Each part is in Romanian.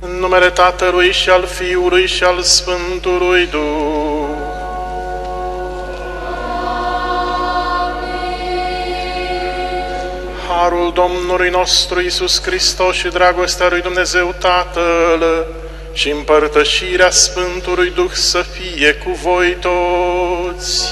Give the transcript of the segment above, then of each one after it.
În numele Tatălui și al Fiului și al Sfântului Duh. Harul Domnului nostru Iisus Hristos și dragostea lui Dumnezeu Tatăl și împărtășirea Sfântului Duh să fie cu voi toți.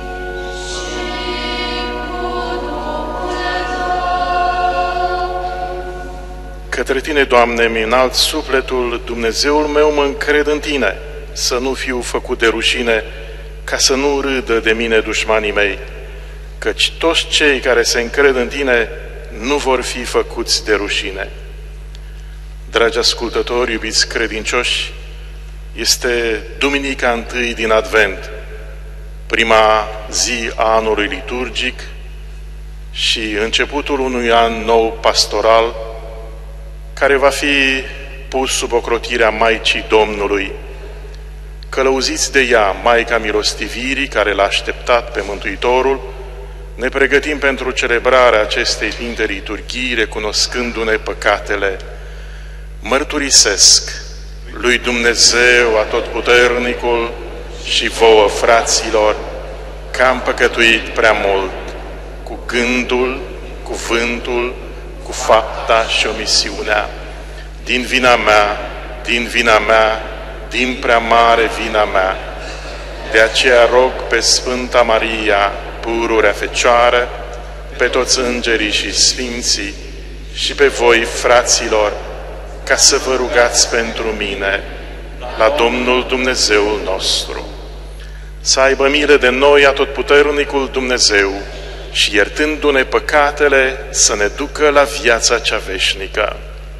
Către Tine, Doamne, mi înalt sufletul, Dumnezeul meu, mă încred în Tine, să nu fiu făcut de rușine, ca să nu râdă de mine dușmanii mei, căci toți cei care se încred în Tine nu vor fi făcuți de rușine. Dragi ascultători, iubiți credincioși, este Duminica întâi din Advent, prima zi a anului liturgic și începutul unui an nou pastoral, care va fi pus sub ocrotirea Maicii Domnului. Călăuziți de ea, Maica Milostivirii, care l-a așteptat pe Mântuitorul, ne pregătim pentru celebrarea acestei sfinte liturghii, recunoscându-ne păcatele. Mărturisesc lui Dumnezeu Atotputernicul și vouă, fraților, că am păcătuit prea mult, cu gândul, cuvântul, cu fapta și omisiunea. Din vina mea, din prea mare vina mea. De aceea rog pe Sfânta Maria, pururea Fecioară, pe toți îngerii și sfinții și pe voi, fraților, ca să vă rugați pentru mine la Domnul Dumnezeul nostru. Să aibă milă de noi Atotputernicul Dumnezeu și, iertându-ne păcatele, să ne ducă la viața cea veșnică.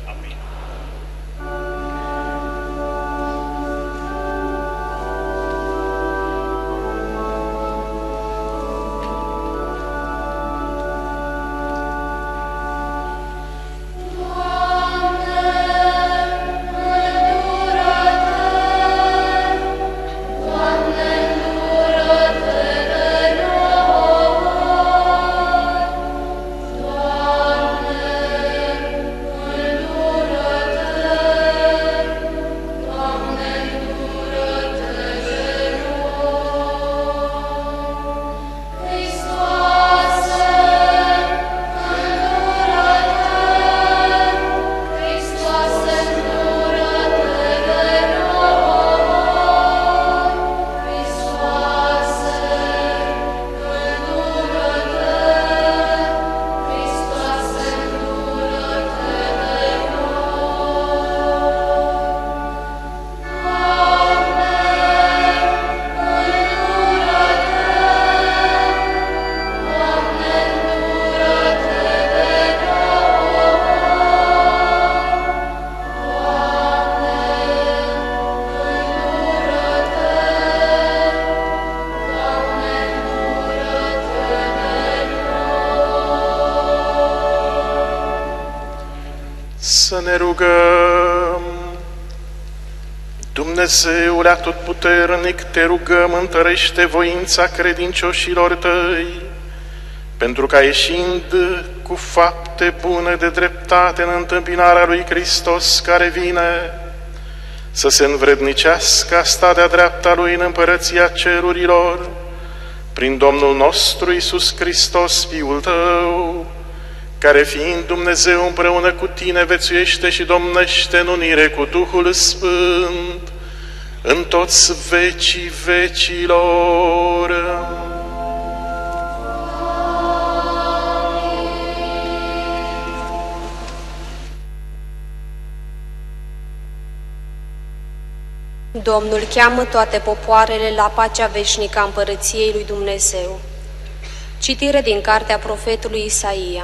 Să ne rugăm. Dumnezeule Atotputernic, te rugăm, întărește voința credincioșilor tăi, pentru ca, ieșind cu fapte bune de dreptate în întâmpinarea lui Hristos care vine, să se învrednicească a sta de-a dreapta lui în împărăția cerurilor, prin Domnul nostru Iisus Hristos, Fiul tău, care, fiind Dumnezeu împreună cu tine, vețuiește și domnește în unire cu Duhul Sfânt, în toți vecii vecilor. Domnul cheamă toate popoarele la pacea veșnică a împărăției lui Dumnezeu. Citire din cartea profetului Isaia.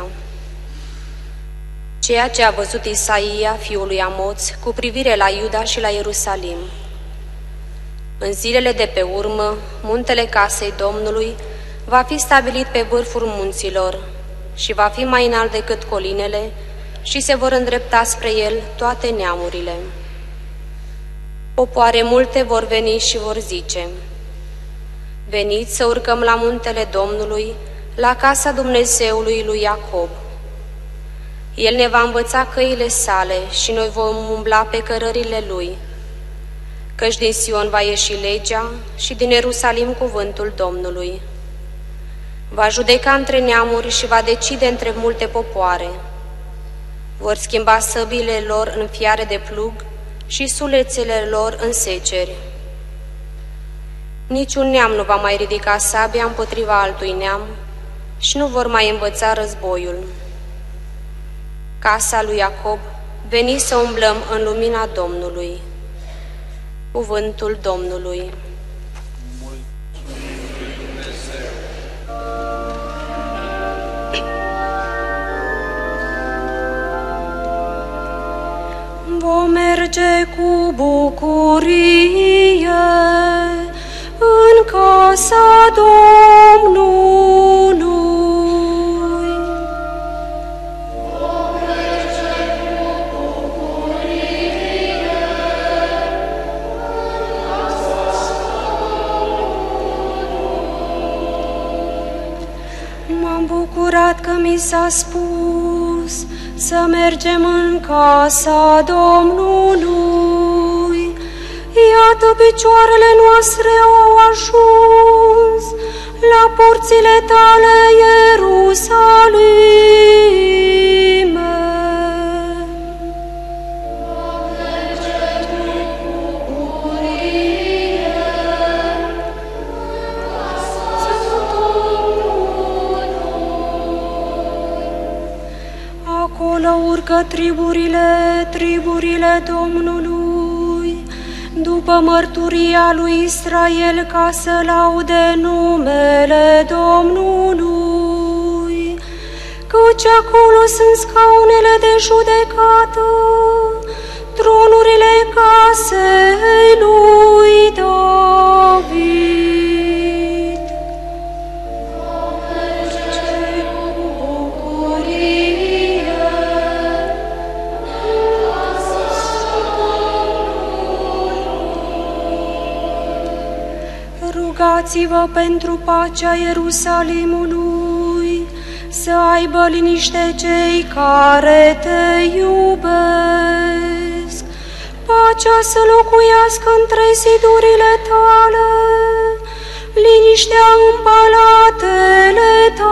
Ceea ce a văzut Isaia, fiul lui Amoț, cu privire la Iuda și la Ierusalim. În zilele de pe urmă, muntele casei Domnului va fi stabilit pe vârful munților și va fi mai înalt decât colinele și se vor îndrepta spre el toate neamurile. Popoare multe vor veni și vor zice: veniți să urcăm la muntele Domnului, la casa Dumnezeului lui Iacob. El ne va învăța căile sale și noi vom umbla pe cărările Lui. Căci din Sion va ieși legea și din Ierusalim cuvântul Domnului. Va judeca între neamuri și va decide între multe popoare. Vor schimba săbile lor în fiare de plug și sulețele lor în seceri. Niciun neam nu va mai ridica sabia împotriva altui neam și nu vor mai învăța războiul. Casa lui Iacob, veniți să umblăm în lumina Domnului. Cuvântul Domnului. Vom merge cu bucurie în casa Domnului. Vom merge cu bucurie în casa Domnului. M-am bucurat că mi s-a spus să mergem în casa Domnului. Iată, picioarele noastre au ajuns la porțile tale, Ierusalime. Vom merge cu bucurie în casa Domnului. Acolo urcă triburile Domnului, după mărturia lui Israel, ca să laude numele Domnului, căci acolo sunt scaunele de judecată, tronurile casei lui David. Vom merge cu bucurie în casa Domnului. Rugați-vă pentru pacea Ierusalimului, să aibă liniște cei care te iubesc. Pacea să locuiască între zidurile tale, liniștea în palatele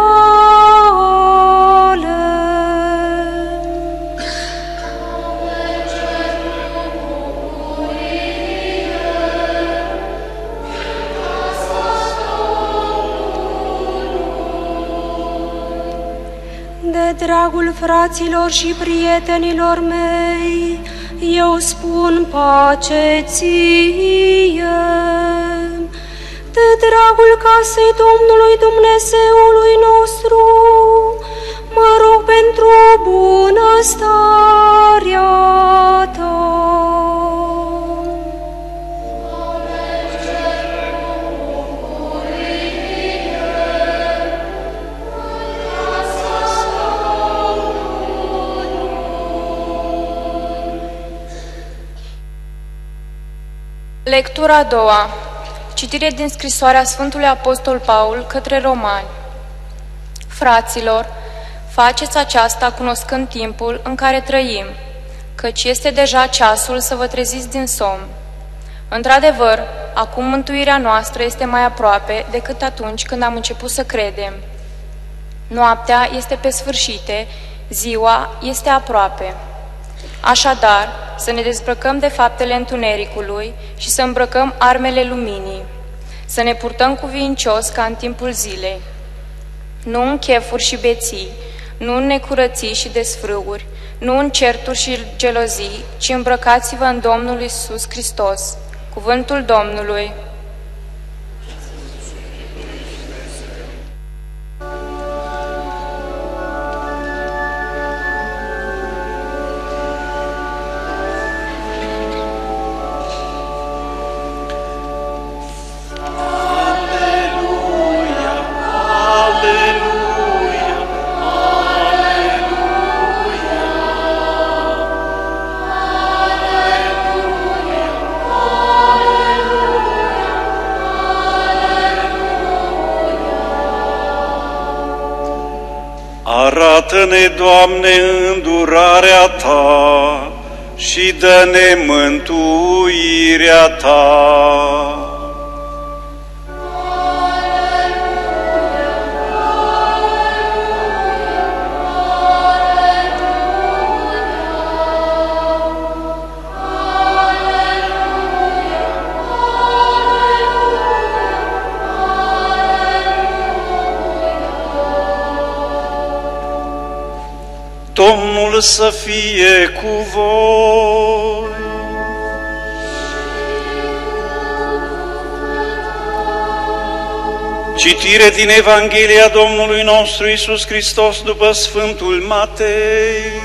tale. De dragul fraților și prietenilor mei, eu spun pace ție. De dragul casei Domnului Dumnezeului nostru, mă rog pentru bunăstarea ta. Lectura a doua. Citire din scrisoarea Sfântului Apostol Paul către Romani. Fraților, faceți aceasta cunoscând timpul în care trăim, căci este deja ceasul să vă treziți din somn. Într-adevăr, acum mântuirea noastră este mai aproape decât atunci când am început să credem. Noaptea este pe sfârșite, ziua este aproape. Așadar, să ne dezbrăcăm de faptele întunericului și să îmbrăcăm armele luminii, să ne purtăm cuvincios ca în timpul zilei, nu în chefuri și beții, nu în necurății și desfrâuri, nu în certuri și gelozii, ci îmbrăcați-vă în Domnul Iisus Hristos. Cuvântul Domnului. Aleluia, aleluia, aleluia. Arată-ne, Doamne, îndurarea Ta și dă-ne mântuirea Ta. Domnul să fie cu voi. Citire din Evanghelia Domnului nostru Iisus Hristos după Sfântul Matei.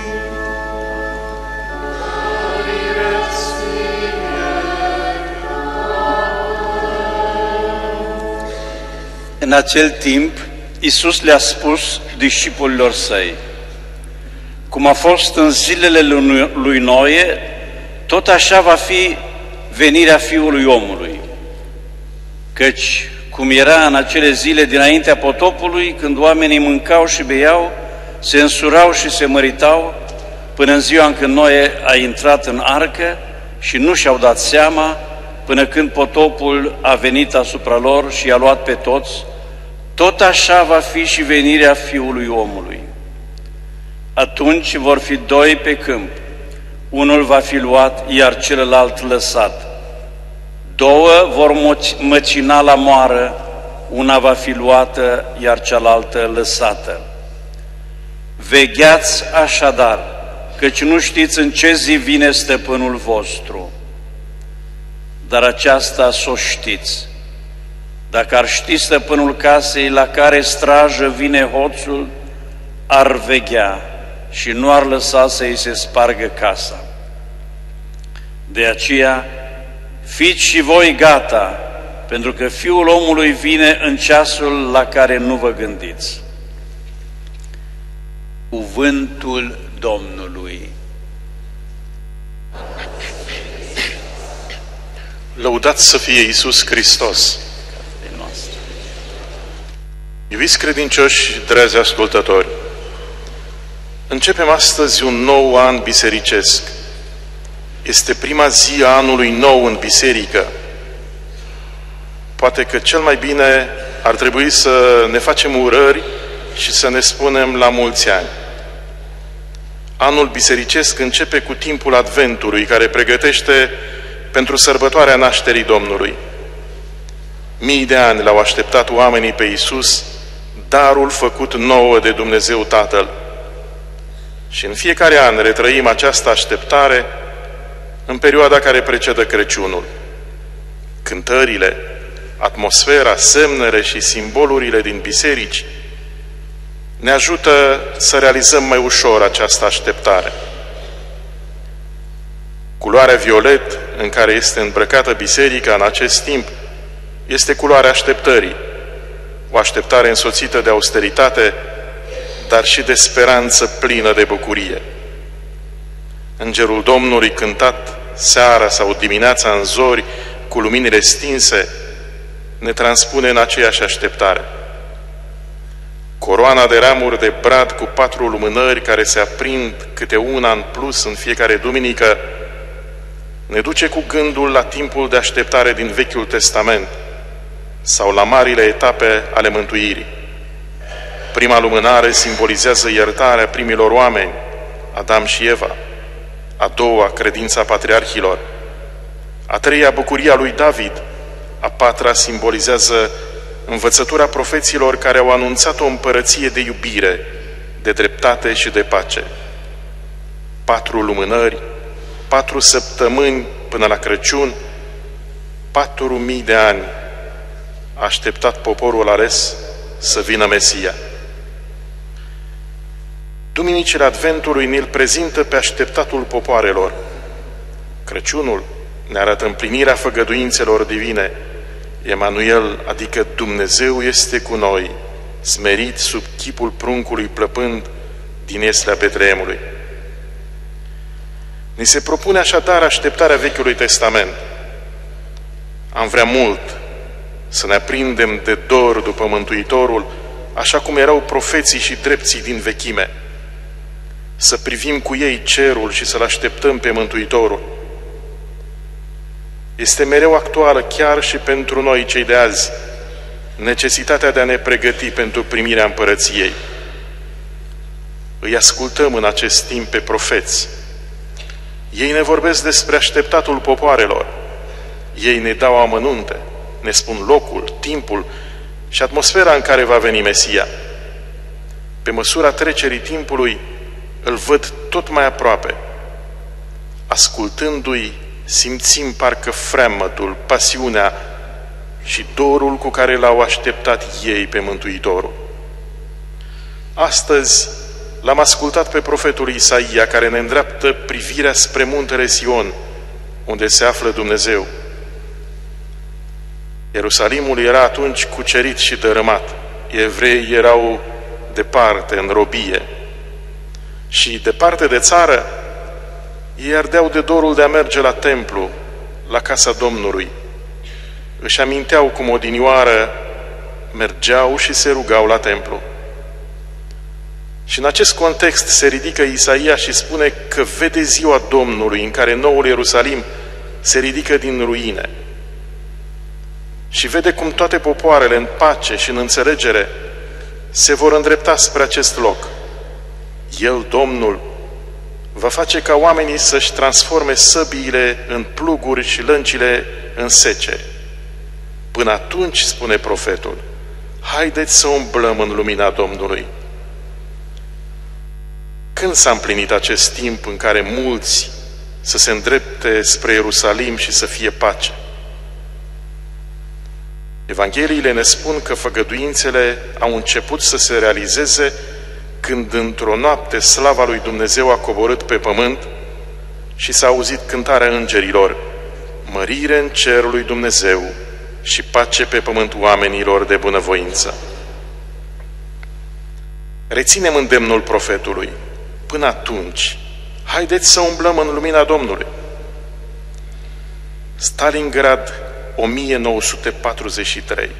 În acel timp, Iisus le-a spus discipolilor săi: cum a fost în zilele lui Noe, tot așa va fi venirea Fiului Omului. Căci, cum era în acele zile dinaintea potopului, când oamenii mâncau și beau, se însurau și se măritau, până în ziua în când Noe a intrat în arcă și nu și-au dat seama, până când potopul a venit asupra lor și i-a luat pe toți, tot așa va fi și venirea Fiului Omului. Atunci vor fi doi pe câmp, unul va fi luat, iar celălalt lăsat. Două vor măcina la moară, una va fi luată, iar cealaltă lăsată. Vegheați așadar, căci nu știți în ce zi vine stăpânul vostru. Dar aceasta s-o știți. Dacă ar ști stăpânul casei la care strajă vine hoțul, ar veghea și nu ar lăsa să îi se spargă casa. De aceea, fiți și voi gata, pentru că Fiul omului vine în ceasul la care nu vă gândiți. Cuvântul Domnului. Lăudați să fie Iisus Hristos! Iubiți credincioși, dragi ascultători, începem astăzi un nou an bisericesc. Este prima zi a anului nou în biserică. Poate că cel mai bine ar trebui să ne facem urări și să ne spunem la mulți ani. Anul bisericesc începe cu timpul Adventului, care pregătește pentru sărbătoarea nașterii Domnului. Mii de ani l-au așteptat oamenii pe Iisus, darul făcut nouă de Dumnezeu Tatăl. Și în fiecare an retrăim această așteptare în perioada care precedă Crăciunul. Cântările, atmosfera, semnele și simbolurile din biserici ne ajută să realizăm mai ușor această așteptare. Culoarea violet în care este îmbrăcată biserica în acest timp este culoarea așteptării, o așteptare însoțită de austeritate, dar și de speranță plină de bucurie. Îngerul Domnului, cântat seara sau dimineața în zori, cu luminile stinse, ne transpune în aceeași așteptare. Coroana de ramuri de brad cu 4 lumânări care se aprind câte una în plus în fiecare duminică ne duce cu gândul la timpul de așteptare din Vechiul Testament sau la marile etape ale mântuirii. Prima lumânare simbolizează iertarea primilor oameni, Adam și Eva. A doua, credința patriarhilor. A treia, bucuria lui David. A patra simbolizează învățătura profeților care au anunțat o împărăție de iubire, de dreptate și de pace. 4 lumânări, 4 săptămâni până la Crăciun, 4.000 de ani a așteptat poporul ales să vină Mesia. Duminicile Adventului ne-l prezintă pe așteptatul popoarelor. Crăciunul ne arată împlinirea făgăduințelor divine. Emanuel, adică Dumnezeu este cu noi, smerit sub chipul pruncului plăpând din ieslea Betleemului. Ni se propune așadar așteptarea Vechiului Testament. Am vrea mult să ne aprindem de dor după Mântuitorul, așa cum erau profeții și drepții din vechime, să privim cu ei cerul și să-L așteptăm pe Mântuitorul. Este mereu actuală chiar și pentru noi, cei de azi, necesitatea de a ne pregăti pentru primirea împărăției. Îi ascultăm în acest timp pe profeți. Ei ne vorbesc despre așteptatul popoarelor. Ei ne dau amănunte, ne spun locul, timpul și atmosfera în care va veni Mesia. Pe măsura trecerii timpului, îl văd tot mai aproape. Ascultându-i, simțim parcă freamătul, pasiunea și dorul cu care l-au așteptat ei pe Mântuitorul. Astăzi l-am ascultat pe profetul Isaia, care ne îndreaptă privirea spre muntele Sion, unde se află Dumnezeu. Ierusalimul era atunci cucerit și dărâmat. Evreii erau departe, în robie. Și departe de țară, ei ardeau de dorul de a merge la templu, la casa Domnului. Își aminteau cum odinioară mergeau și se rugau la templu. Și în acest context se ridică Isaia și spune că vede ziua Domnului în care noul Ierusalim se ridică din ruine. Și vede cum toate popoarele în pace și în înțelegere se vor îndrepta spre acest loc. El, Domnul, va face ca oamenii să-și transforme săbiile în pluguri și lăncile în sece. Până atunci, spune profetul, haideți să umblăm în lumina Domnului. Când s-a împlinit acest timp în care mulți să se îndrepte spre Ierusalim și să fie pace? Evangheliile ne spun că făgăduințele au început să se realizeze când într-o noapte slava lui Dumnezeu a coborât pe pământ și s-a auzit cântarea îngerilor, mărire în cerul lui Dumnezeu și pace pe pământul oamenilor de bunăvoință. Reținem îndemnul profetului. Până atunci, haideți să umblăm în lumina Domnului. Stalingrad, 1943.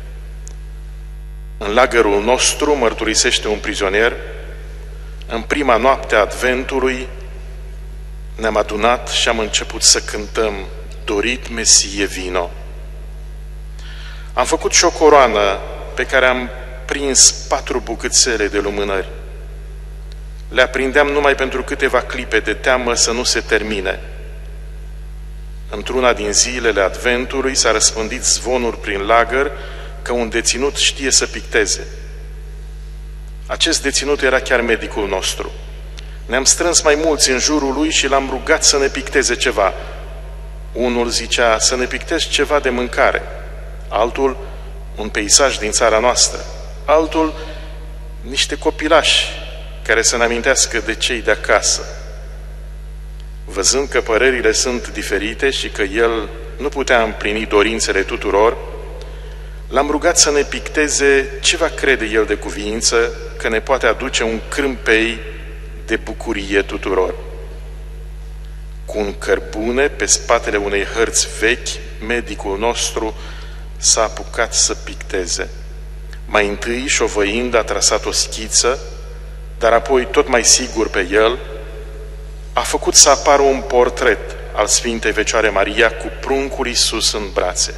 În lagărul nostru, mărturisește un prizonier, în prima noapte a Adventului ne-am adunat și am început să cântăm Dorit Mesie vino. Am făcut și o coroană pe care am prins 4 bucățele de lumânări. Le aprindeam numai pentru câteva clipe de teamă să nu se termine. Într-una din zilele Adventului s-a răspândit zvonuri prin lagăr că un deținut știe să picteze. Acest deținut era chiar medicul nostru. Ne-am strâns mai mulți în jurul lui și l-am rugat să ne picteze ceva. Unul zicea să ne pictezi ceva de mâncare, altul un peisaj din țara noastră, altul niște copilași care să ne amintească de cei de acasă. Văzând că părerile sunt diferite și că el nu putea împlini dorințele tuturor, l-am rugat să ne picteze ce va crede el de cuviință că ne poate aduce un crâmpei de bucurie tuturor. Cu un cărbune pe spatele unei hărți vechi, medicul nostru s-a apucat să picteze. Mai întâi, șovăind, a trasat o schiță, dar apoi, tot mai sigur pe el, a făcut să apară un portret al Sfintei Fecioare Maria cu pruncul Iisus în brațe.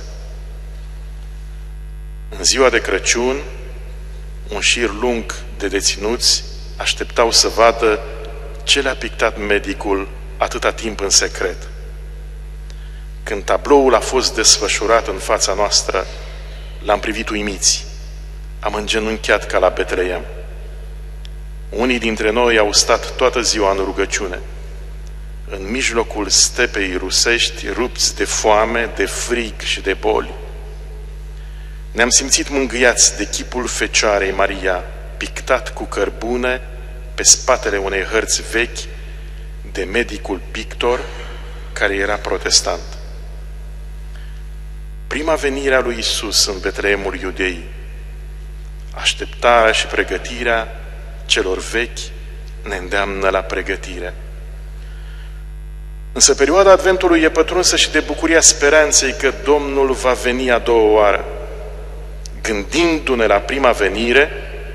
În ziua de Crăciun, un șir lung de deținuți așteptau să vadă ce le-a pictat medicul atâta timp în secret. Când tabloul a fost desfășurat în fața noastră, l-am privit uimiți. Am îngenunchiat ca la Betleem. Unii dintre noi au stat toată ziua în rugăciune, în mijlocul stepei rusești, rupți de foame, de frig și de boli. Ne-am simțit mângâiați de chipul Fecioarei Maria, pictat cu cărbune pe spatele unei hărți vechi de medicul pictor care era protestant. Prima venire a lui Iisus în Betleemul Iudeii, așteptarea și pregătirea celor vechi ne îndeamnă la pregătire. Însă perioada Adventului e pătrunsă și de bucuria speranței că Domnul va veni a doua oară. Gândindu-ne la prima venire,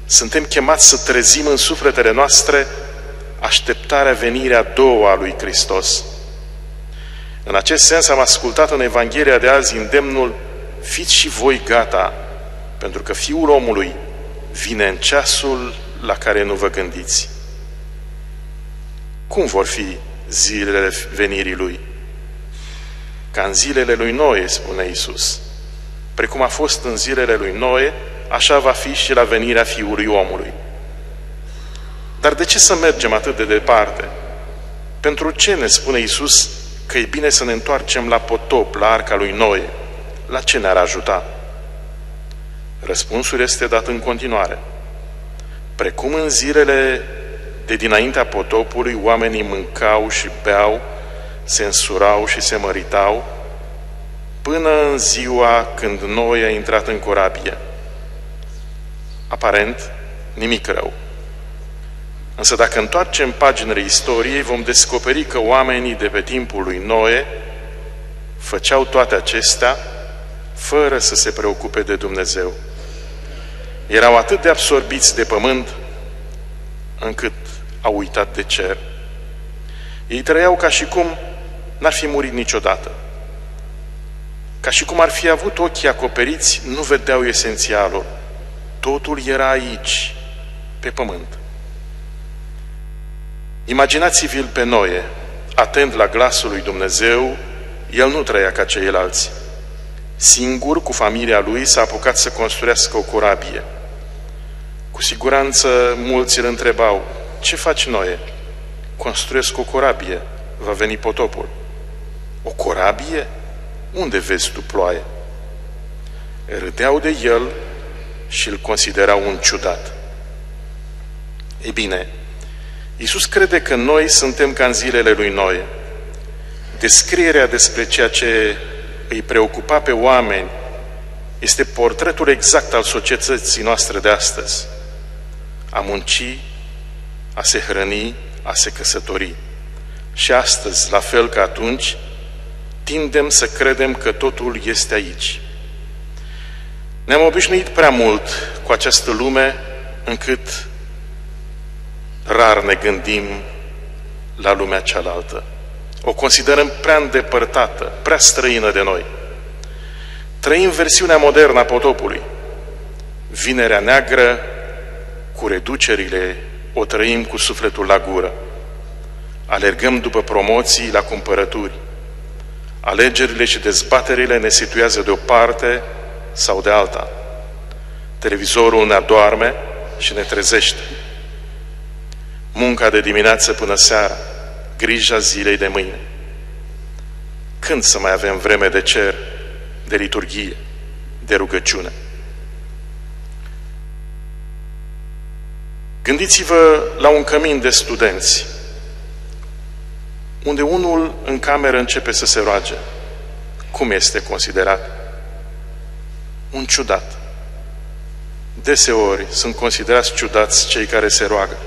Suntem chemați să trezim în sufletele noastre așteptarea venirii a doua a lui Hristos. În acest sens am ascultat în Evanghelia de azi îndemnul: fiți și voi gata, pentru că Fiul omului vine în ceasul la care nu vă gândiți. Cum vor fi zilele venirii Lui? Ca în zilele lui Noe, spune Iisus. Precum a fost în zilele lui Noe, așa va fi și la venirea Fiului omului. Dar de ce să mergem atât de departe? Pentru ce ne spune Iisus că e bine să ne întoarcem la potop, la arca lui Noe? La ce ne-ar ajuta? Răspunsul este dat în continuare. Precum în zilele de dinaintea potopului, oamenii mâncau și beau, se însurau și se măritau, până în ziua când Noe a intrat în corabie. Aparent, nimic rău. Însă dacă întoarcem paginile istoriei, vom descoperi că oamenii de pe timpul lui Noe făceau toate acestea fără să se preocupe de Dumnezeu. Erau atât de absorbiți de pământ încât au uitat de cer. Ei trăiau ca și cum n-ar fi murit niciodată. Ca și cum ar fi avut ochii acoperiți, nu vedeau esențialul. Totul era aici, pe pământ. Imaginați-vi-l pe Noe, atent la glasul lui Dumnezeu. El nu trăia ca ceilalți. Singur, cu familia lui, s-a apucat să construiască o corabie. Cu siguranță mulți îl întrebau: ce faci, Noe? Construiesc o corabie, va veni potopul. O corabie? Unde vezi tu ploaie? Râdeau de el și îl considerau un ciudat. Ei bine, Iisus crede că noi suntem ca în zilele lui Noe. Descrierea despre ceea ce îi preocupa pe oameni este portretul exact al societății noastre de astăzi. A munci, a se hrăni, a se căsători. Și astăzi, la fel ca atunci, tindem să credem că totul este aici. Ne-am obișnuit prea mult cu această lume, încât rar ne gândim la lumea cealaltă. O considerăm prea îndepărtată, prea străină de noi. Trăim versiunea modernă a potopului. Vinerea neagră, cu reducerile, o trăim cu sufletul la gură. Alergăm după promoții la cumpărături. Alegerile și dezbaterile ne situează de o parte sau de alta. Televizorul ne adorme și ne trezește. Munca de dimineață până seara, grija zilei de mâine. Când să mai avem vreme de cer, de liturghie, de rugăciune? Gândiți-vă la un cămin de studenți, unde unul în cameră începe să se roage. Cum este considerat? Un ciudat. Deseori sunt considerați ciudați cei care se roagă.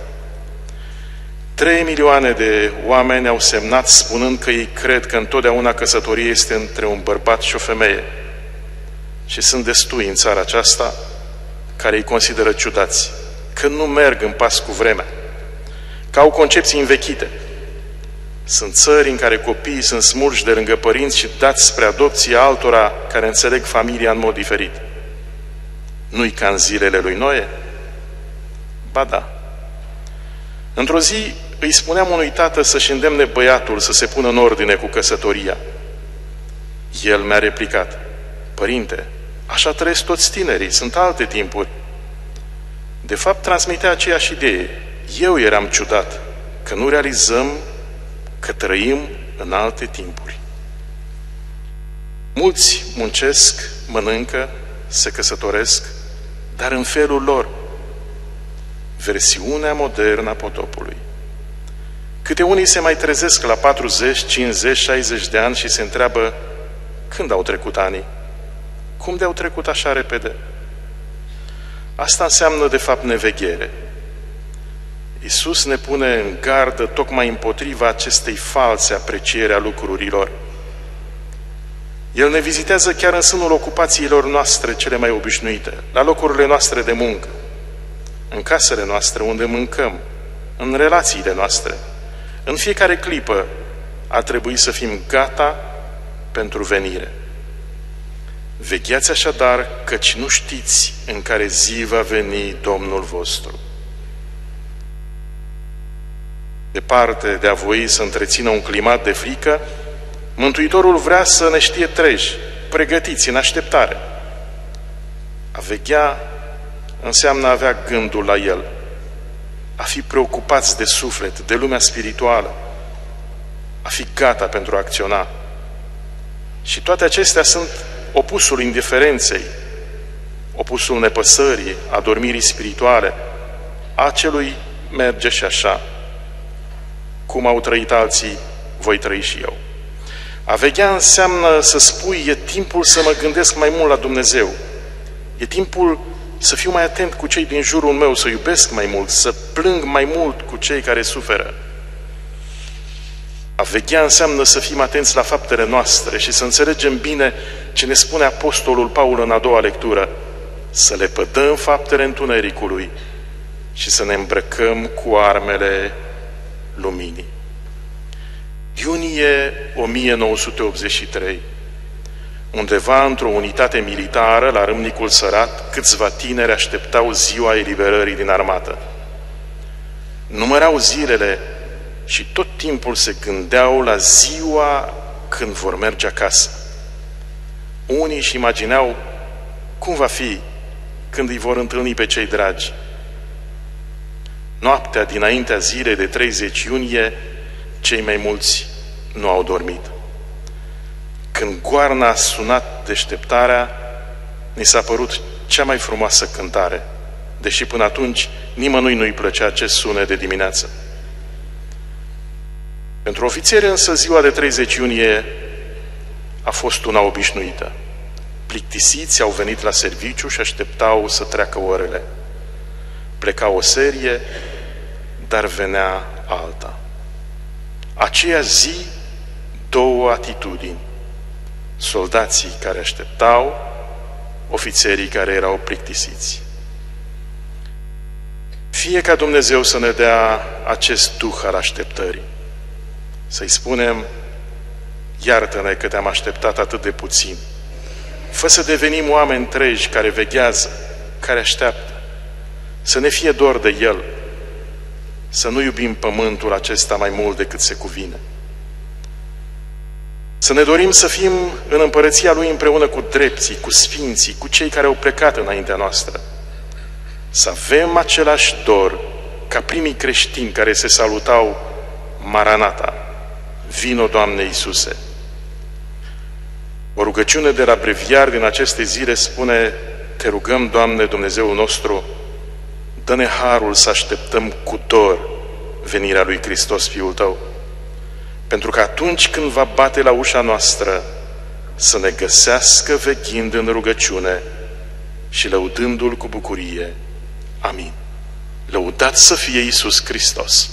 3 milioane de oameni au semnat spunând că ei cred că întotdeauna căsătorie este între un bărbat și o femeie. Și sunt destui în țara aceasta care îi consideră ciudați, că nu merg în pas cu vremea, că au concepții învechite. Sunt țări în care copiii sunt smulși de lângă părinți și dați spre adopție altora care înțeleg familia în mod diferit. Nu-i ca în zilele lui Noe? Ba da. Într-o zi îi spuneam unui tată să-și îndemne băiatul să se pună în ordine cu căsătoria. El mi-a replicat: părinte, așa trăiesc toți tinerii, sunt alte timpuri. De fapt, transmitea aceeași idee. Eu eram ciudat, că nu realizăm că trăim în alte timpuri. Mulți muncesc, mănâncă, se căsătoresc, dar în felul lor. Versiunea modernă a potopului. Câte unii se mai trezesc la 40, 50, 60 de ani și se întreabă: când au trecut anii? Cum de-au trecut așa repede? Asta înseamnă, de fapt, neveghere. Iisus ne pune în gardă tocmai împotriva acestei false aprecieri a lucrurilor. El ne vizitează chiar în sânul ocupațiilor noastre cele mai obișnuite, la locurile noastre de muncă. în casele noastre unde mâncăm, în relațiile noastre. În fiecare clipă ar trebui să fim gata pentru venire. Vegheați așadar, căci nu știți în care zi va veni Domnul vostru. Departe de a voi să întrețină un climat de frică, Mântuitorul vrea să ne știe treji, pregătiți în așteptare. A veghea înseamnă a avea gândul la El, a fi preocupați de suflet, de lumea spirituală, a fi gata pentru a acționa. Și toate acestea sunt opusul indiferenței, opusul nepăsării, a dormirii spirituale, a celui merge și așa. Cum au trăit alții, voi trăi și eu. A veghea înseamnă să spui, e timpul să mă gândesc mai mult la Dumnezeu. E timpul să fiu mai atent cu cei din jurul meu, să iubesc mai mult, să plâng mai mult cu cei care suferă. A veghea înseamnă să fim atenți la faptele noastre și să înțelegem bine ce ne spune Apostolul Paul în a doua lectură, să le pădăm faptele întunericului și să ne îmbrăcăm cu armele luminii. Iunie 1983, undeva într-o unitate militară, la Râmnicul Sărat, câțiva tineri așteptau ziua eliberării din armată. Numărau zilele și tot timpul se gândeau la ziua când vor merge acasă. Unii își imagineau cum va fi când îi vor întâlni pe cei dragi. Noaptea dinaintea zilei de 30 iunie, cei mai mulți nu au dormit. Când goarna a sunat deșteptarea, ni s-a părut cea mai frumoasă cântare, deși până atunci nimănui nu-i plăcea acest sunet de dimineață. Pentru ofițeri însă ziua de 30 iunie a fost una obișnuită. Plictisiți au venit la serviciu și așteptau să treacă orele. Pleca o serie, dar venea alta. Aceea zi, două atitudini. Soldații care așteptau, ofițerii care erau plictisiți. Fie ca Dumnezeu să ne dea acest duh al așteptării. Să-i spunem, iartă-ne că te-am așteptat atât de puțin. Fă să devenim oameni treji care veghează, care așteaptă. Să ne fie dor de El. Să nu iubim pământul acesta mai mult decât se cuvine. Să ne dorim să fim în împărăția Lui împreună cu drepții, cu sfinții, cu cei care au plecat înaintea noastră. Să avem același dor ca primii creștini care se salutau Maranata, vino, Doamne Iisuse. O rugăciune de la breviar din aceste zile spune, te rugăm, Doamne Dumnezeul nostru, dă-ne harul să așteptăm cu dor venirea lui Hristos, Fiul Tău, pentru că atunci când va bate la ușa noastră, să ne găsească veghind în rugăciune și lăudându-L cu bucurie. Amin. Lăudat să fie Iisus Hristos!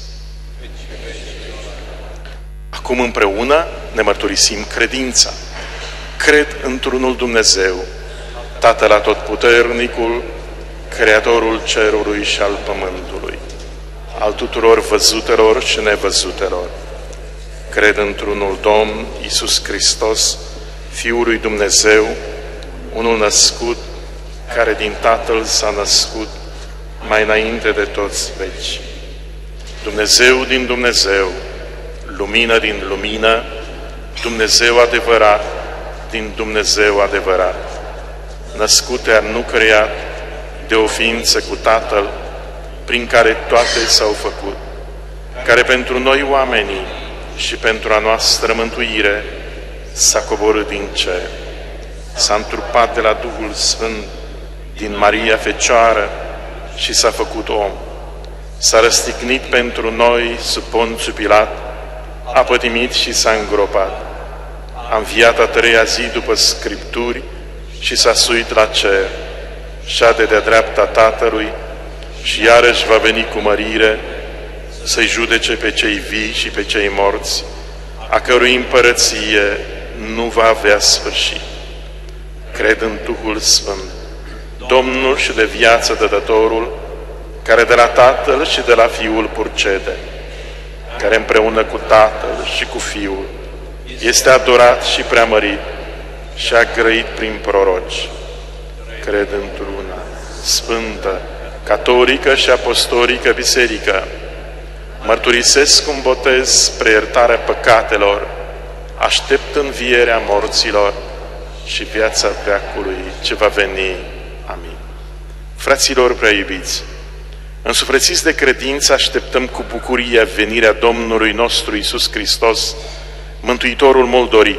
Acum împreună ne mărturisim credința. Cred într-unul Dumnezeu, Tatăl Atotputernicul, Creatorul cerului și al pământului, al tuturor văzutelor și nevăzutelor. Cred într-unul Domn, Iisus Hristos, Fiul lui Dumnezeu, unul născut, care din Tatăl s-a născut mai înainte de toți veci. Dumnezeu din Dumnezeu, lumină din lumină, Dumnezeu adevărat din Dumnezeu adevărat, născut iar nu creat, de o ființă cu Tatăl, prin care toate s-au făcut, care pentru noi oamenii și pentru a noastră mântuire s-a coborât din cer, s-a întrupat de la Duhul Sfânt din Maria Fecioară și s-a făcut om, s-a răstignit pentru noi sub Ponțiu Pilat, a pătimit și s-a îngropat, a înviat a treia zi după Scripturi și s-a suit la cer, șade de-a dreapta Tatălui și iarăși va veni cu mărire să-i judece pe cei vii și pe cei morți, a cărui împărăție nu va avea sfârșit. Cred în Duhul Sfânt, Domnul și de viață dădătorul, care de la Tatăl și de la Fiul purcede, care împreună cu Tatăl și cu Fiul este adorat și preamărit și a grăit prin proroci. Cred într-una sfântă, catolică și apostolică biserică. Mărturisesc un botez spre iertarea păcatelor, aștept învierea morților și viața veacului ce va veni. Amin. Fraților prea iubiți, însuflețiți de credință, așteptăm cu bucurie venirea Domnului nostru Iisus Hristos, Mântuitorul mult dorit.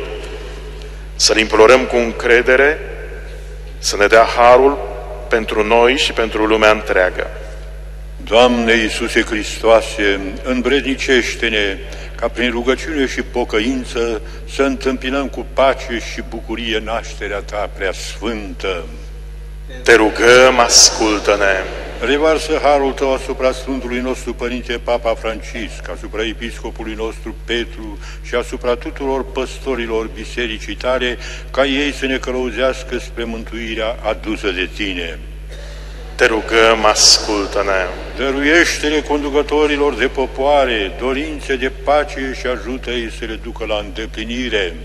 Să-L implorăm cu încredere să ne dea harul pentru noi și pentru lumea întreagă. Doamne Iisuse Hristoase, învrednicește-ne ca prin rugăciune și pocăință să întâmpinăm cu pace și bucurie nașterea Ta prea sfântă. Te rugăm, ascultă-ne! Revarsă harul Tău asupra Sfântului nostru Părinte Papa Francisc, asupra Episcopului nostru Petru și asupra tuturor păstorilor bisericii Tale, ca ei să ne călăuzească spre mântuirea adusă de Tine. Te rugăm, ascultă-ne! Dăruiește-le conducătorilor de popoare dorințe de pace și ajută-i să le ducă la îndeplinire.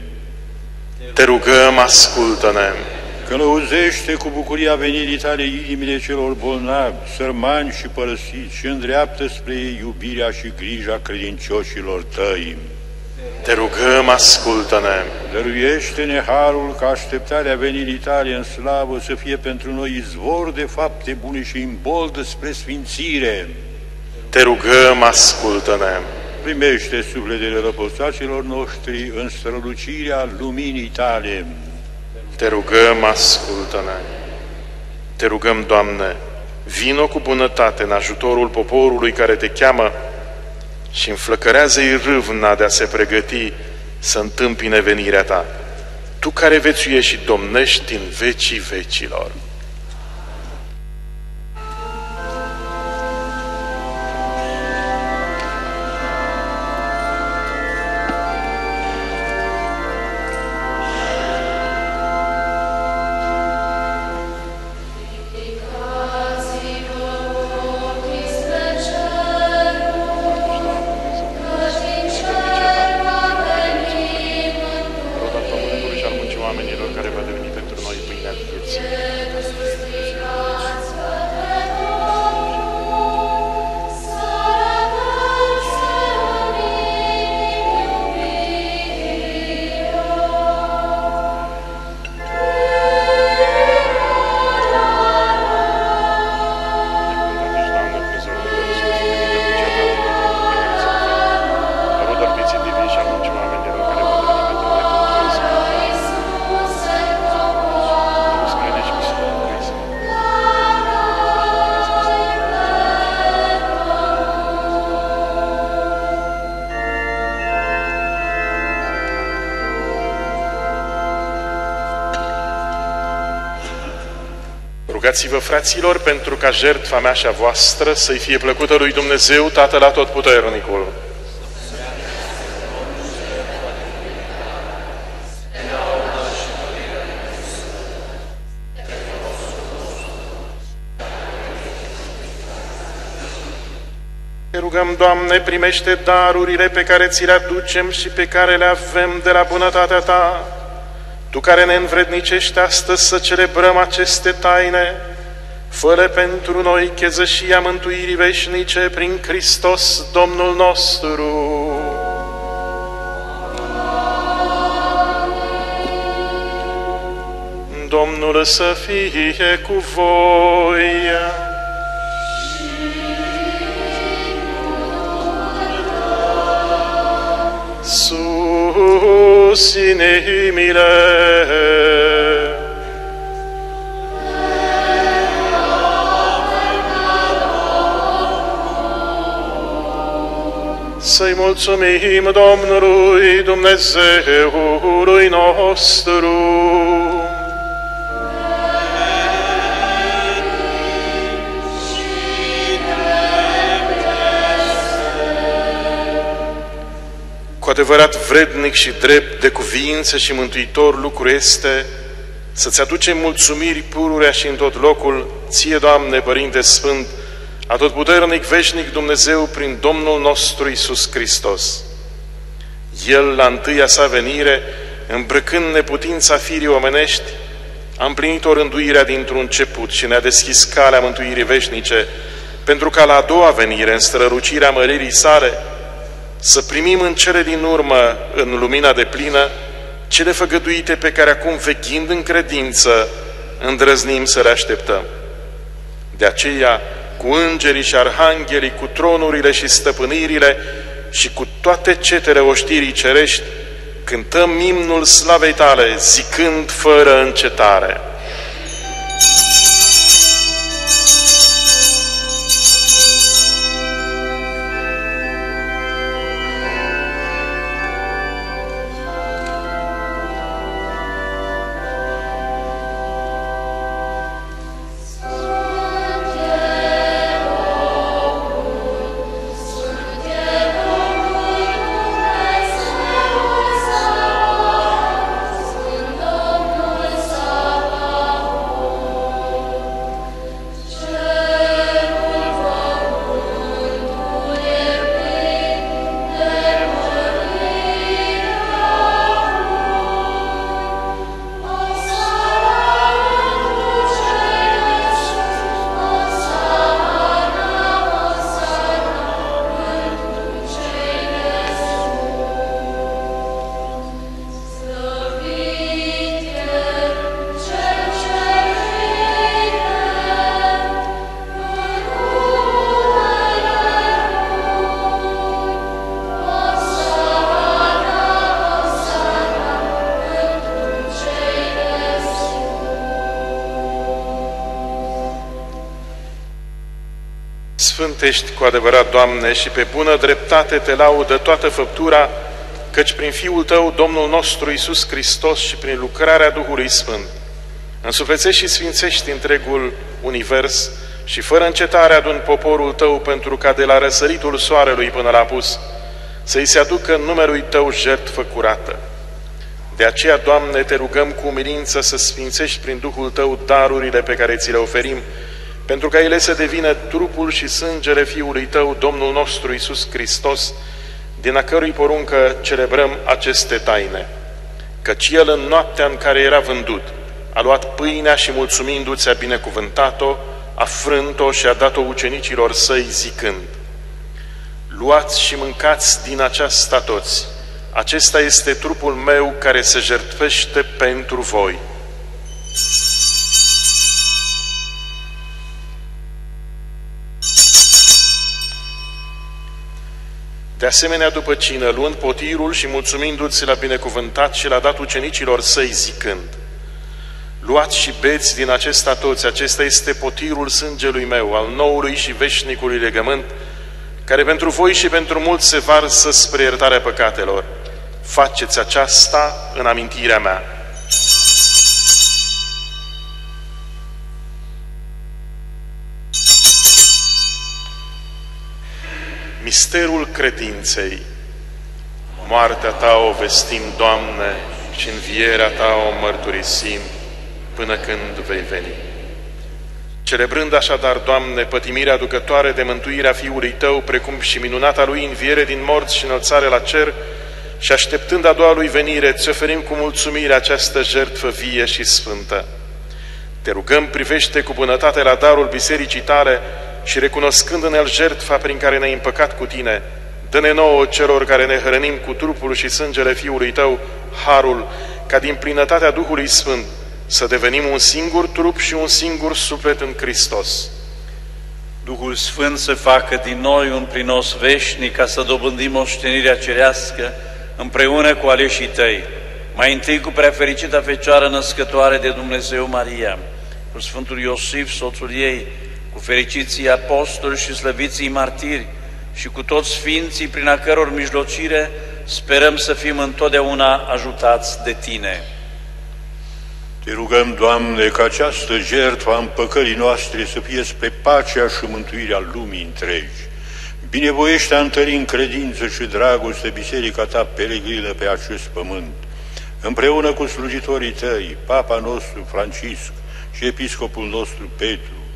Te rugăm, ascultă-ne! Călăuzește cu bucuria venirii Tale inimile celor bolnavi, sărmani și părăsiți și îndreaptă spre ei iubirea și grija credincioșilor Tăi. Te rugăm, ascultă-ne! Dăruiește-ne harul ca așteptarea venirii Tale în slavă să fie pentru noi izvor de fapte bune și imboldă spre sfințire. Te rugăm, ascultă-ne! Primește sufletele răposaților noștri în strălucirea luminii Tale. Te rugăm, ascultă-ne! Te rugăm, Doamne, vino cu bunătate în ajutorul poporului care Te cheamă și înflăcărează-i râvna de a se pregăti să întâmpine venirea Ta, Tu care vețuiești și domnești în vecii vecilor. Rugați-vă, fraților, pentru ca jertfa mea și a voastră să-i fie plăcută lui Dumnezeu, Tatăl Atotputernicul. Te rugăm, Doamne, primește darurile pe care ți le aducem și pe care le avem de la bunătatea Ta, Tu care ne învrednicești astăzi să celebrăm aceste taine, fă-le pentru noi chezășia mântuirii veșnice prin Hristos Domnul nostru. Domnul să fie cu voi. Sus inimile. Să-i mulțumim Domnului Dumnezeului nostru. Cu adevărat vrednic și drept de cuvință și mântuitor lucru este să-ți aducem mulțumiri pururea și în tot locul, Ție, Doamne, Părinte Sfânt, atotputernic, veșnic Dumnezeu prin Domnul nostru Iisus Hristos. El, la întâia sa venire, îmbrăcând neputința firii omenești, a împlinit o rânduirea dintr-un început și ne-a deschis calea mântuirii veșnice, pentru ca la a doua venire, în strălucirea măririi sale, să primim în cele din urmă, în lumina deplină, cele făgăduite pe care acum, veghind în credință, îndrăznim să le așteptăm. De aceea, cu îngerii și arhanghelii, cu tronurile și stăpânirile și cu toate cetele oștirii cerești, cântăm imnul slavei tale, zicând fără încetare. Sfântești cu adevărat, Doamne, și pe bună dreptate te laudă toată făptura, căci prin Fiul Tău, Domnul nostru Iisus Hristos, și prin lucrarea Duhului Sfânt, însuflețești și sfințești întregul univers și fără încetare adun poporul Tău, pentru ca de la răsăritul soarelui până la apus să-i se aducă numelui Tău jertfă curată. De aceea, Doamne, te rugăm cu umilință să sfințești prin Duhul Tău darurile pe care ți le oferim, pentru ca ele să devină trupul și sângele Fiului Tău, Domnul nostru Iisus Hristos, din a cărui poruncă celebrăm aceste taine. Căci El, în noaptea în care era vândut, a luat pâinea și, mulțumindu-ți, a binecuvântat-o, a frânt-o și a dat-o ucenicilor Săi, zicând: luați și mâncați din aceasta toți, acesta este trupul meu care se jertfește pentru voi. De asemenea, după cină, luând potirul și mulțumindu-ți, l-a binecuvântat și l-a dat ucenicilor Săi, zicând: luați și beți din acesta toți, acesta este potirul sângelui meu, al noului și veșnicului legământ, care pentru voi și pentru mulți se varsă spre iertarea păcatelor. Faceți aceasta în amintirea mea. Misterul credinței. Moartea Ta o vestim, Doamne, și învierea Ta o mărturisim până când vei veni. Celebrând așadar, Doamne, pătimirea aducătoare de mântuirea Fiului Tău, precum și minunata Lui înviere din morți și înălțare la cer, și așteptând a doua Lui venire, îți oferim cu mulțumire această jertfă vie și sfântă. Te rugăm, privește cu bunătate la darul bisericii Tale și, recunoscând în el jertfa prin care ne-ai împăcat cu Tine, dă-ne nouă, celor care ne hrănim cu trupul și sângele Fiului Tău, harul, ca din plinătatea Duhului Sfânt să devenim un singur trup și un singur suflet în Hristos. Duhul Sfânt să facă din noi un prinos veșnic, ca să dobândim moștenirea cerească împreună cu aleșii Tăi, mai întâi cu preafericita Fecioară născătoare de Dumnezeu Maria, cu Sfântul Iosif, soțul ei, cu fericiții apostoli și slăviții martiri și cu toți sfinții, prin a căror mijlocire sperăm să fim întotdeauna ajutați de Tine. Te rugăm, Doamne, ca această jertfă a împăcării noastre să fie spre pacea și mântuirea lumii întregi. Binevoiește a întări în credință și dragoste biserica Ta peregrină pe acest pământ, împreună cu slujitorii Tăi, Papa nostru Francisc și Episcopul nostru Petru, cu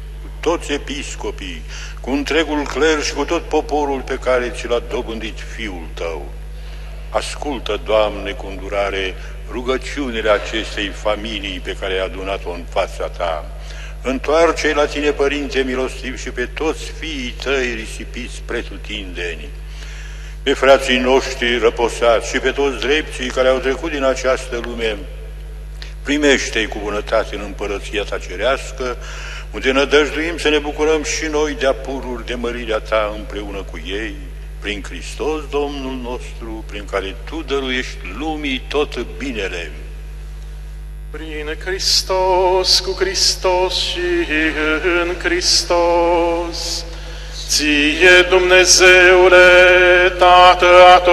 toți episcopii, cu întregul cler și cu tot poporul pe care ți l-a dobândit Fiul Tău. Ascultă, Doamne, cu îndurare rugăciunile acestei familii pe care ai adunat-o în fața Ta. Întoarce la Tine, Părinte milostiv, și pe toți fiii Tăi risipiți pretutindeni, pe frații noștri răposați și pe toți drepții care au trecut din această lume. Primește-i cu bunătate în împărăția Ta cerească, unde nădăjduim să ne bucurăm și noi de apururi de mărirea Ta împreună cu ei, prin Hristos Domnul nostru, prin care Tu dăruiești lumii tot binele. Prin Hristos, cu Hristos și în Hristos, Ție, Dumnezeule, Tată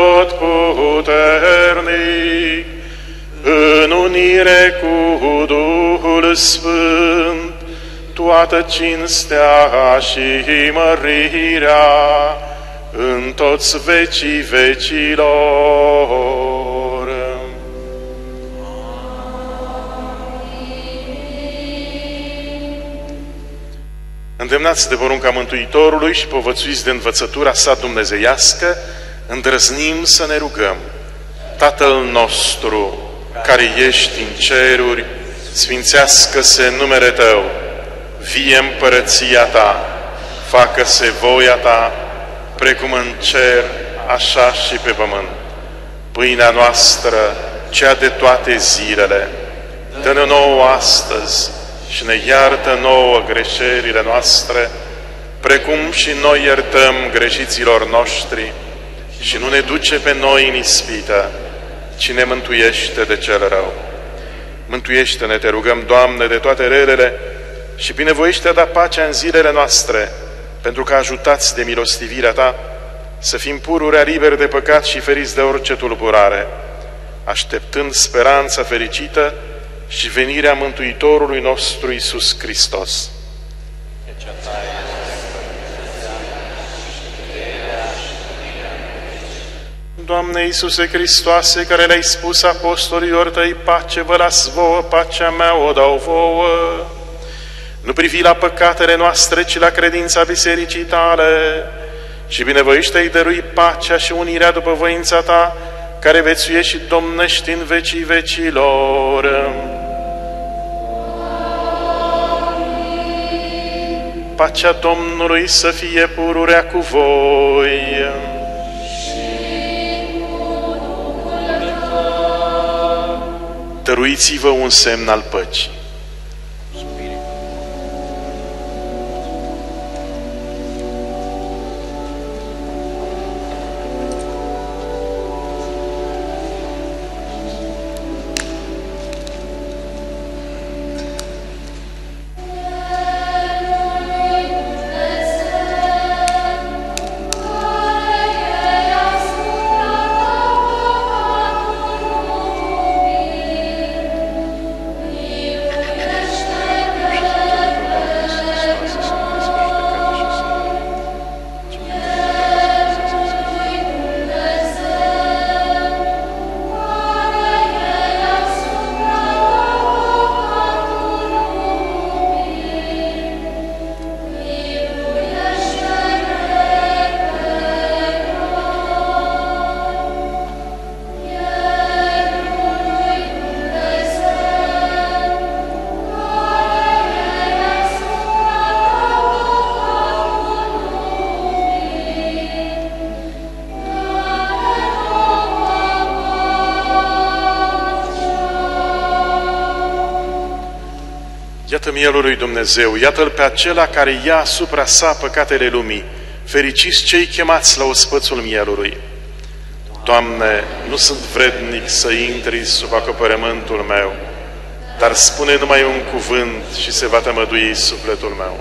atotputernic, în unire cu Duhul Sfânt, toată cinstea și mărirea în toți vecii vecilor. Îndemnați de porunca Mântuitorului și povățuiți de învățătura sa dumnezeiască, îndrăznim să ne rugăm. Tatăl nostru, care ești în ceruri, sfințească-se numele Tău, vie împărăția Ta, facă-se voia Ta, precum în cer, așa și pe pământ. Pâinea noastră, cea de toate zilele, dă-ne nouă astăzi și ne iartă nouă greșelile noastre, precum și noi iertăm greșiților noștri, și nu ne duce pe noi în ispită, ci ne mântuiește de cel rău. Mântuiește-ne, te rugăm, Doamne, de toate relele și binevoiește a da pacea în zilele noastre, pentru că ajutați de milostivirea Ta să fim pururea liberi de păcat și feriți de orice tulburare, așteptând speranța fericită și venirea Mântuitorului nostru Iisus Hristos. Doamne Iisuse Hristoase, care le-ai spus apostolilor Tăi, pace vă las vouă, pacea mea o dau vouă, nu privi la păcatele noastre, ci la credința Bisericii Tale, și binevoiește-i dărui pacea și unirea după voința Ta, care vețuiești și domnești în vecii vecilor. Pacea Domnului să fie pururea cu voi. Dăruiți-vă un semn al păcii. Iată mielul lui Dumnezeu, iată-L pe acela care ia asupra sa păcatele lumii. Fericiți cei chemați la ospățul mielului. Doamne, nu sunt vrednic să intri sub acoperământul meu, dar spune numai un cuvânt și se va tămădui sufletul meu.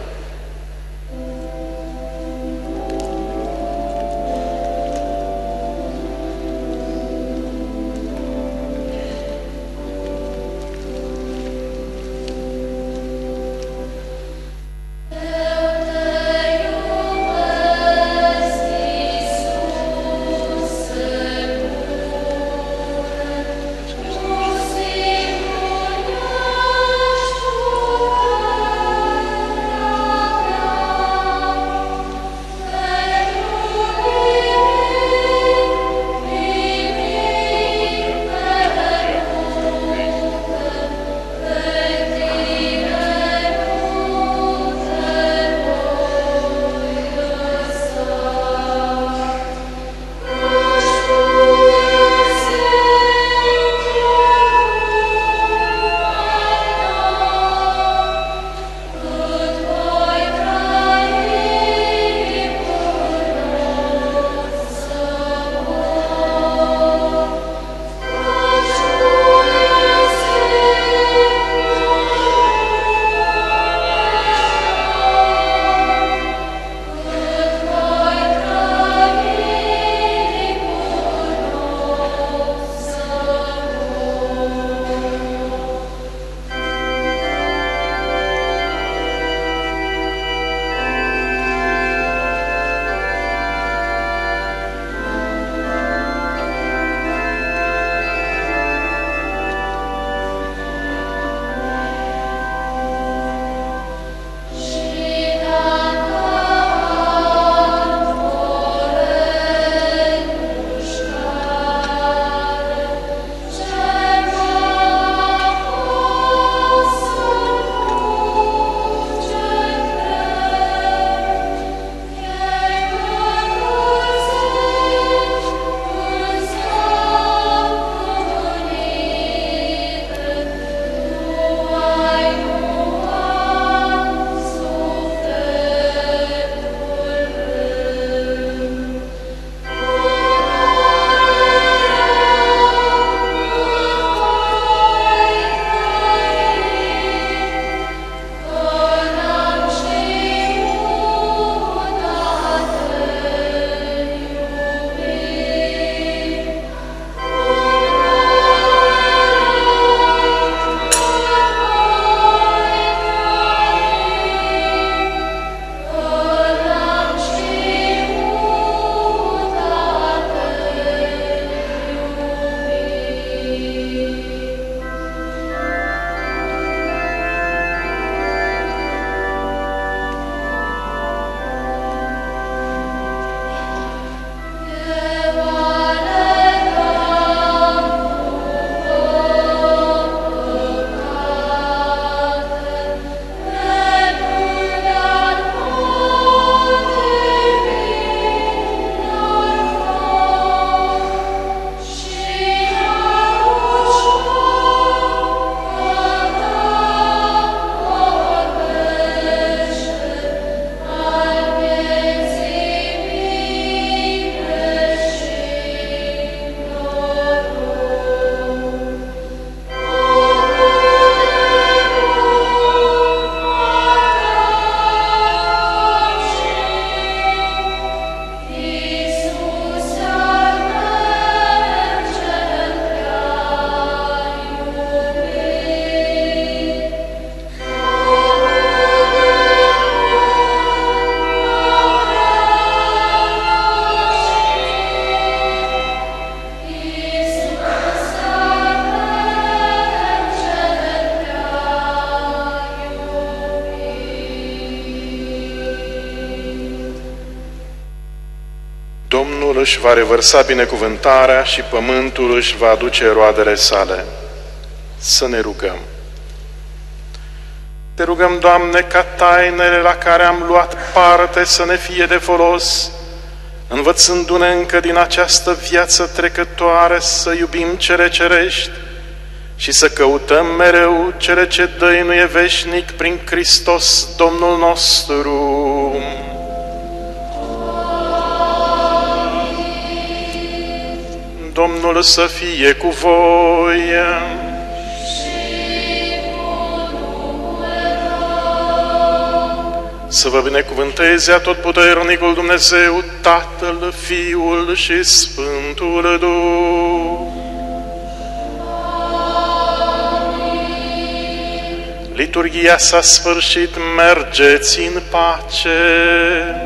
își va revărsa binecuvântarea și pământul își va aduce roadele sale. Să ne rugăm. Te rugăm, Doamne, ca tainele la care am luat parte să ne fie de folos, învățându-ne încă din această viață trecătoare să iubim cele cerești și să căutăm mereu cele ce dăinuie veșnic prin Hristos, Domnul nostru. Domnul să fie cu voi. Să vă binecuvânteze Atotputernicul Dumnezeu, Tatăl, Fiul și Sfântul Duh. Liturghia s-a sfârșit, mergeți în pace.